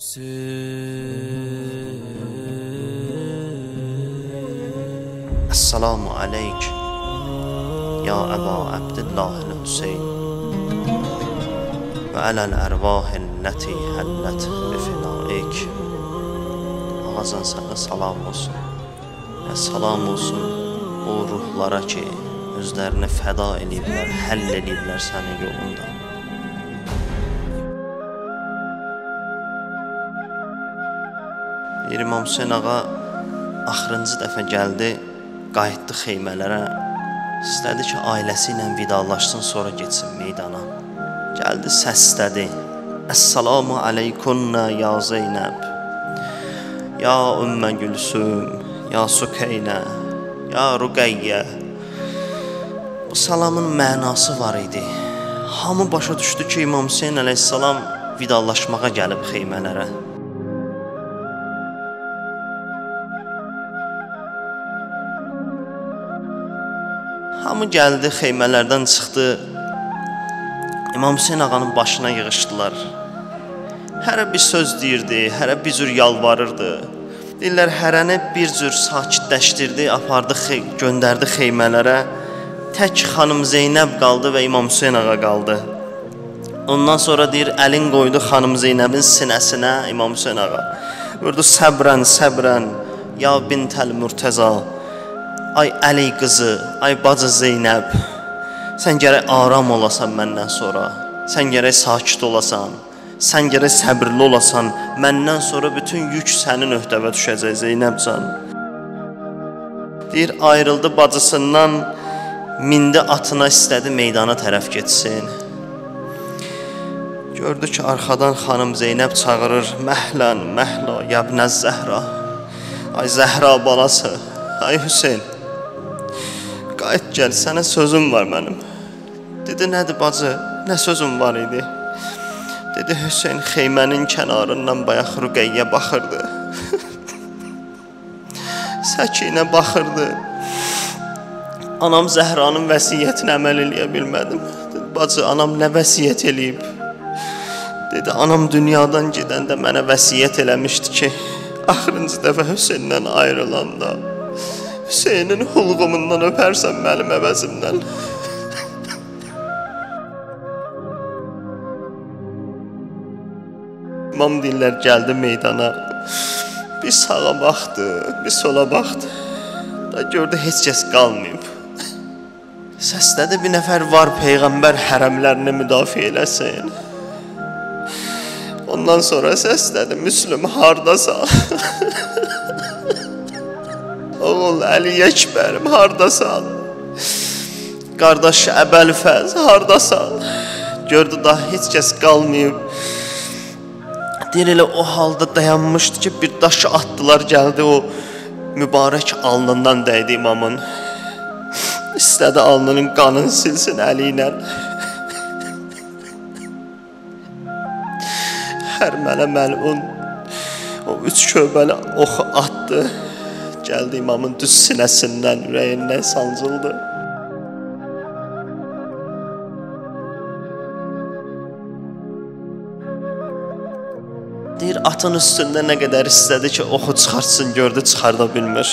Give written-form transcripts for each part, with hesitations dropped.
Esselamu aleyk ya Əba Abdillahil-Hüseyn və aləl ərvahil-ləti həllət bifinâik. Ağazın sənə salam olsun və salam olsun o ruhlara ki, özlərini fəda ediblər, həll ediblər sənin yolunda. İmam Hüseyn ağa axırıncı dəfə gəldi, qayıtdı xeymələrə. İstədi ki, ailəsi ilə vidalaşsın, sonra getsin meydana. Gəldi, səslədi. Esselamu aleykunna ya Zeynəb, ya Ümmə Gülsüm, ya Sükeynə, ya Rüqəyyə. Bu salamın mənası var idi. Hamı başa düşdü ki, İmam Hüseyn əleyhissalam vidalaşmağa gəlib xeymələrə. Hamı gəldi, xeymələrdən çıxdı. İmam Hüseyn ağanın başına yığışdılar. Hərə bir söz deyirdi, hərə bir cür yalvarırdı. Deyirlər, hərəni bir cür sakitləşdirdi, apardı, göndərdi xeymələrə. Tək xanım Zeynəb qaldı və İmam Hüseyn ağa qaldı. Ondan sonra deyir, əlin qoydu xanım Zeynəbin sinəsinə İmam Hüseyn ağa. Vurdu, səbrən, səbrən, ya bintəl Mürtəza. Ay Əli qızı, ay bacı Zeynəb, sən gərək aram olasan məndən sonra, sən gərək sakit olasan, sən gərək səbirli olasan, məndən sonra bütün yük sənin öhdəvə düşəcək Zeynəbcan. Deyir, ayrıldı bacısından, mindi atına, istədi meydana tərəf getsin. Gördü ki, arxadan xanım Zeynəb çağırır, məhlən, məhla, yəbnəz Zəhra, ay Zəhra balası, ay Hüseyn. Qayıt gəl, sənə sözüm var mənim. Dedi, nədir bacı, nə sözüm var idi? Dedi, Hüseyn xeymənin kənarından bayaq Rüqəyyə baxırdı. Səkinə baxırdı. Anam Zəhranın vəsiyyətini əməl eləyə bilmədim. Dedi, bacı, anam nə vəsiyyət eləyib? Dedi, anam dünyadan gedəndə mənə vəsiyyət eləmişdi ki, axırıncı dəfə Hüseyndən ayrılanda Hüseynin hulğumundan öpərsən mənim əvəzimdən. İmam deyirlər, gəldi meydana. Bir sağa baxdı, bir sola baxdı. Da gördü, heç kəs qalmayıb. Səslədi, bir nəfər var, Peyğəmbər hərəmlərini müdafiə eləsin. Ondan sonra səslədi, Müslüm hardasan? Oğul Əli Əkbərim, hardasan? Qardaş Əbəlfəz, hardasan? Gördü, daha heç kəs qalmayıb. Deyir, elə o halda dayanmışdı ki, bir daşı atdılar, gəldi, o mübarək alnından dəydi imamın. İstədi alnının qanını silsin əli ilə. Hər mənə məlun o 3 köbəli oxu atdı. Gəldi imamın düz sinəsindən, ürəyindən sancıldı. Deyir, atın üstündə nə qədər istədi ki, oxu çıxartsın, gördü, çıxarda bilmir.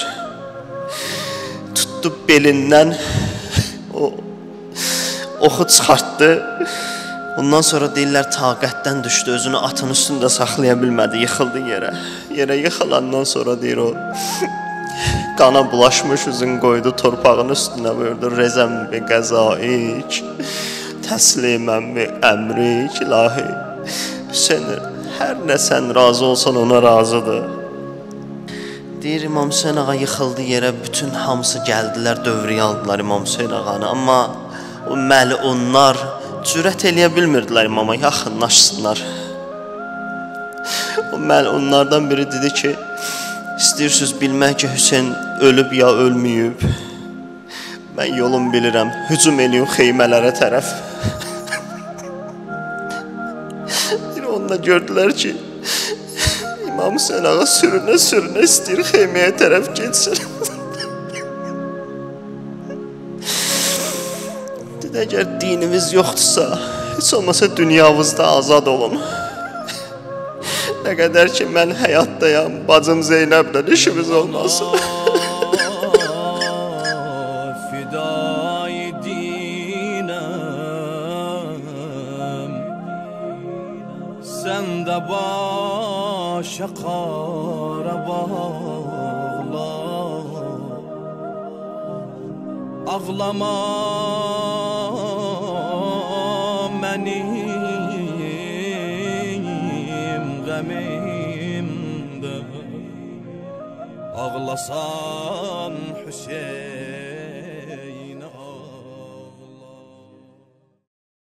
Tutdu belindən, o oxu çıxartdı. Ondan sonra deyirlər, taqətdən düşdü, özünü atın üstündə saxlaya bilmədi, yıxıldı yerə. Yerə yıxılandan sonra deyir, o qana bulaşmış üzün qoydu torpağın üstünə, buyurdu, Rezəm bi qəzaik, təsliməm bi əmrik, ilahi. Hüseyin, hər nə sən razı olsan ona razıdır. Deyir, İmam Hüseyin ağa yıxıldı yerə, bütün hamısı gəldilər, dövrüyə aldılar İmam Hüseyin ağanı. Amma o məlunlar cürət eləyə bilmirdilər imama, yaxınlaşsınlar. O məlunlardan biri dedi ki, İstəyirsiniz bilmək ki, Hüseyin ölüb ya ölməyib. Mən yolum bilirəm, hücum eləyim xeymələrə tərəf. Onda gördülər ki, İmam Hüseyin ağa sürünə-sürünə istəyir xeyməyə tərəf geçsin. Dedi, əgər dinimiz yoxdursa, heç olmasa dünyavızda azad olun. Nə qədər ki mən həyatdayam, bacım Zeynəblə işimiz olmasın. Fidai dinem sen de başa kara bağla. Ağlama benim gamimde, ağlasan Hüseyin